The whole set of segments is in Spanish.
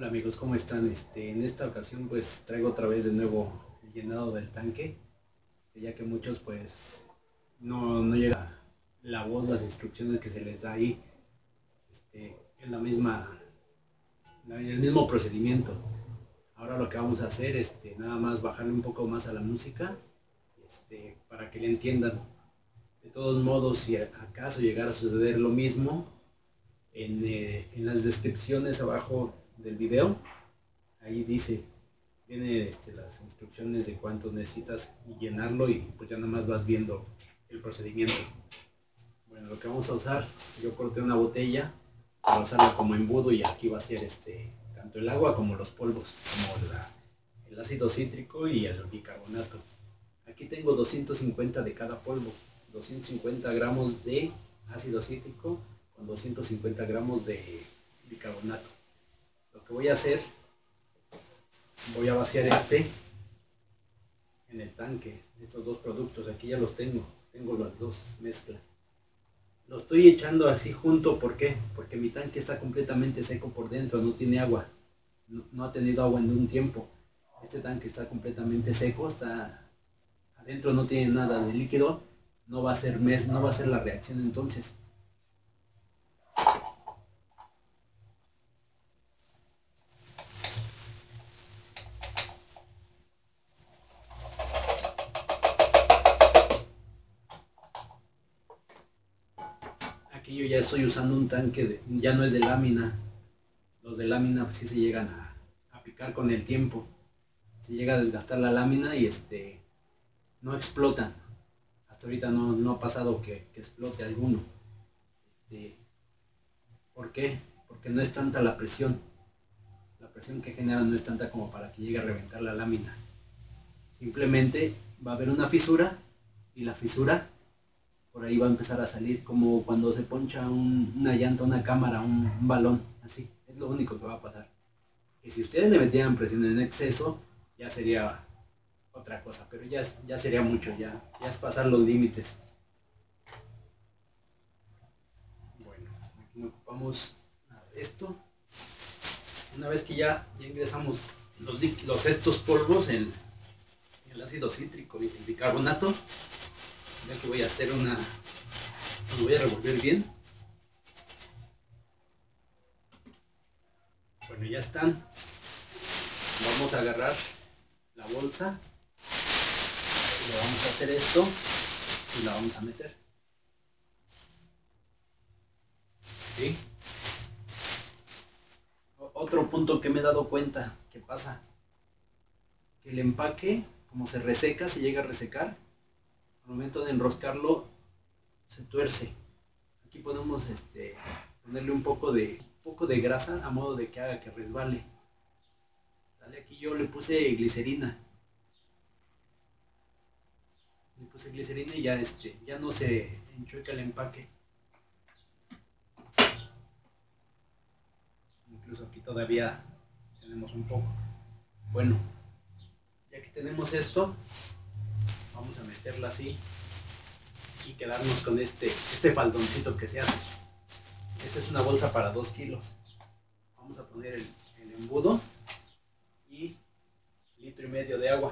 Hola amigos, ¿cómo están? En esta ocasión pues traigo otra vez de nuevo el llenado del tanque, ya que muchos pues no llega la voz, las instrucciones que se les da ahí, es el mismo procedimiento. Ahora lo que vamos a hacer, nada más bajarle un poco más a la música, para que le entiendan. De todos modos, si acaso llegara a suceder lo mismo, en las descripciones abajo del video, ahí viene las instrucciones de cuánto necesitas y llenarlo, y pues ya nada más vas viendo el procedimiento. Bueno, lo que vamos a usar, yo corté una botella para usarla como embudo, y aquí va a ser tanto el agua como los polvos, como el ácido cítrico y el bicarbonato. Aquí tengo 250 de cada polvo, 250 gramos de ácido cítrico con 250 gramos de bicarbonato. Lo que voy a hacer, voy a vaciar en el tanque, estos dos productos. Aquí ya los tengo las dos mezclas. Lo estoy echando así junto, ¿por qué? Porque mi tanque está completamente seco por dentro, no tiene agua, no ha tenido agua en un tiempo. Este tanque está completamente seco, está adentro, no tiene nada de líquido, no va a ser la reacción entonces. Aquí yo ya estoy usando un tanque, ya no es de lámina. Los de lámina pues sí se llegan a picar con el tiempo. Se llega a desgastar la lámina y no explotan. Hasta ahorita no ha pasado que explote alguno. Este, ¿Por qué? Porque no es tanta la presión. La presión que genera no es tanta como para que llegue a reventar la lámina. Simplemente va a haber una fisura, y la fisura por ahí va a empezar a salir como cuando se poncha una llanta, una cámara, un balón, así. Es lo único que va a pasar. Y si ustedes le metieran presión en exceso, ya sería otra cosa, pero ya sería mucho, ya es pasar los límites. Bueno, aquí ocupamos esto. Una vez que ya ingresamos estos polvos, el ácido cítrico y el bicarbonato, ya que voy a hacer los voy a revolver bien. Bueno, ya están. Vamos a agarrar la bolsa, y le vamos a hacer esto y la vamos a meter. ¿Sí? Otro punto que me he dado cuenta que pasa, que el empaque, como se reseca, se llega a resecar, al momento de enroscarlo se tuerce. Aquí podemos ponerle un poco de grasa a modo de que haga que resbale. ¿Sale? Aquí yo le puse glicerina. Y ya no se enchueca el empaque. Incluso aquí todavía tenemos un poco. Bueno, ya que tenemos esto, vamos a meterla así y quedarnos con este faldoncito que se hace. Esta es una bolsa para 2 kilos. Vamos a poner el embudo y 1,5 litros de agua.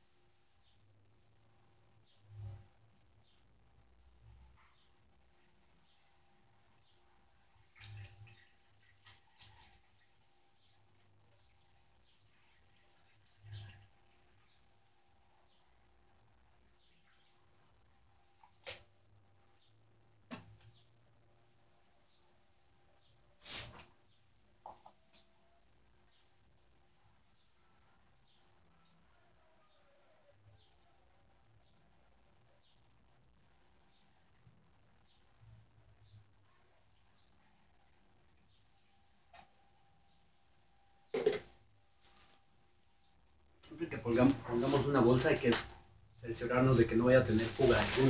Siempre que pongamos una bolsa hay que cerciorarnos de que no vaya a tener fuga alguna.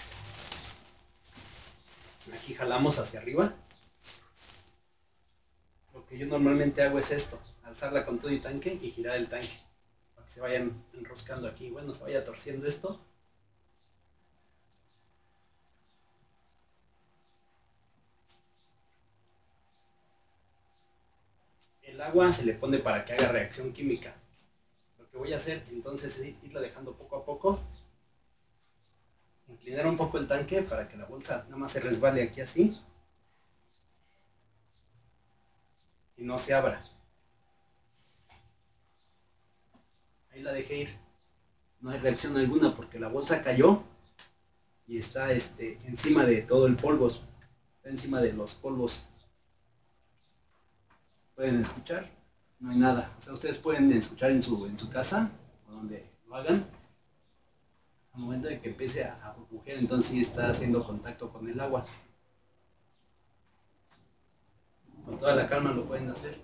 Aquí jalamos hacia arriba. Lo que yo normalmente hago es esto: alzarla con todo y tanque y girar el tanque para que se vayan enroscando aquí. Bueno, se vaya torciendo esto. El agua se le pone para que haga reacción química. Lo que voy a hacer entonces es irlo dejando poco a poco, inclinar un poco el tanque para que la bolsa nada más se resbale aquí así y no se abra. Ahí la dejé ir, no hay reacción alguna porque la bolsa cayó y está encima de todo el polvo, está encima de los polvos. ¿Pueden escuchar? No hay nada. O sea, ustedes pueden escuchar en su casa o donde lo hagan. Al momento de que empiece a burbujear, entonces sí está haciendo contacto con el agua. Con toda la calma lo pueden hacer.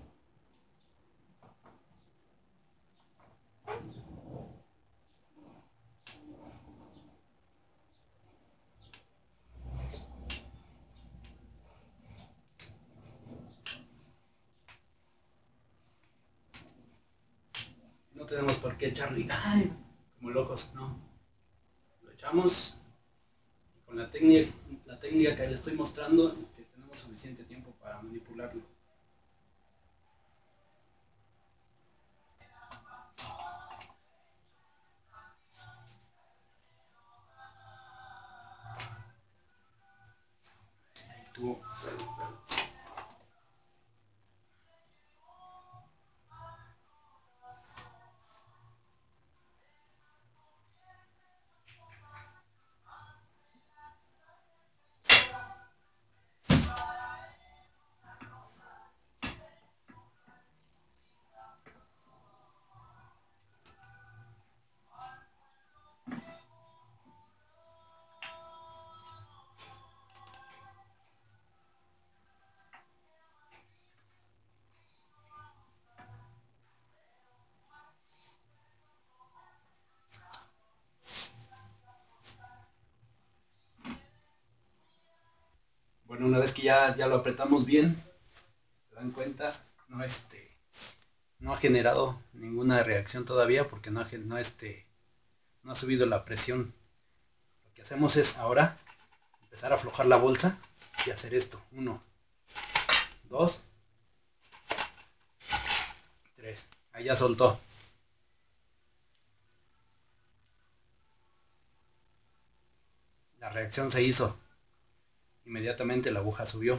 No tenemos por qué echarle como locos, no. Lo echamos y con la técnica que les estoy mostrando, tenemos suficiente tiempo para manipularlo. Ahí estuvo. Bueno, una vez que ya lo apretamos bien, se dan cuenta, no ha generado ninguna reacción todavía porque no ha subido la presión. Lo que hacemos es ahora empezar a aflojar la bolsa y hacer esto. 1, 2, 3. Ahí ya soltó. La reacción se hizo. Inmediatamente la aguja subió.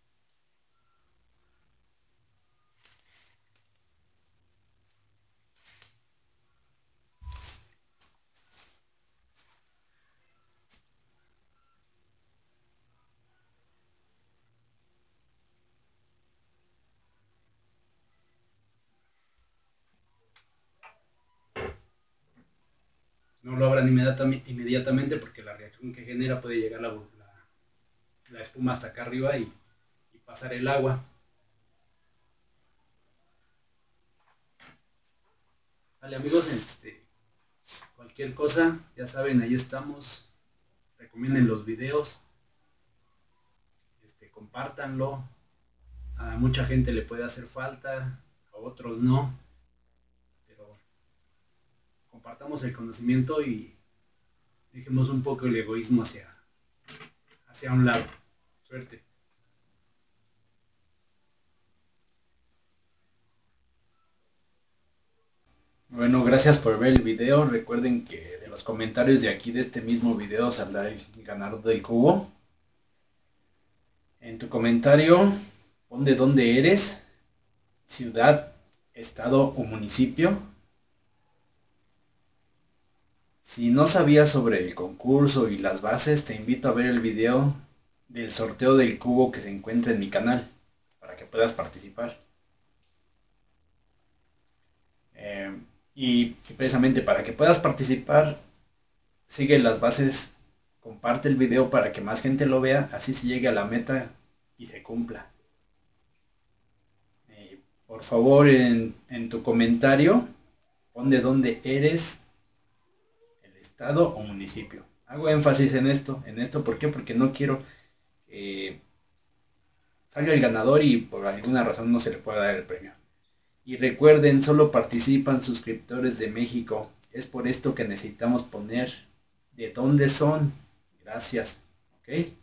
No lo abran inmediatamente porque la reacción que genera puede llegar la espuma hasta acá arriba y pasar el agua. Vale, amigos, cualquier cosa, ya saben, ahí estamos. Recomienden los videos, compártanlo. A mucha gente le puede hacer falta, a otros no. Pero compartamos el conocimiento y dejemos un poco el egoísmo hacia un lado. Suerte. Bueno, gracias por ver el video. Recuerden que de los comentarios de aquí de este mismo video saldrá el ganador del cubo. En tu comentario pon de dónde eres, ciudad, estado o municipio. Si no sabías sobre el concurso y las bases, te invito a ver el video del sorteo del cubo que se encuentra en mi canal para que puedas participar. Y precisamente para que puedas participar, sigue las bases, comparte el video para que más gente lo vea, así se llegue a la meta y se cumpla. Por favor, en tu comentario, pon de dónde eres, el estado o municipio. Hago énfasis en esto, ¿por qué? Porque no quiero que salga el ganador y por alguna razón no se le pueda dar el premio. Y recuerden, solo participan suscriptores de México. Es por esto que necesitamos poner de dónde son. Gracias. ¿Ok?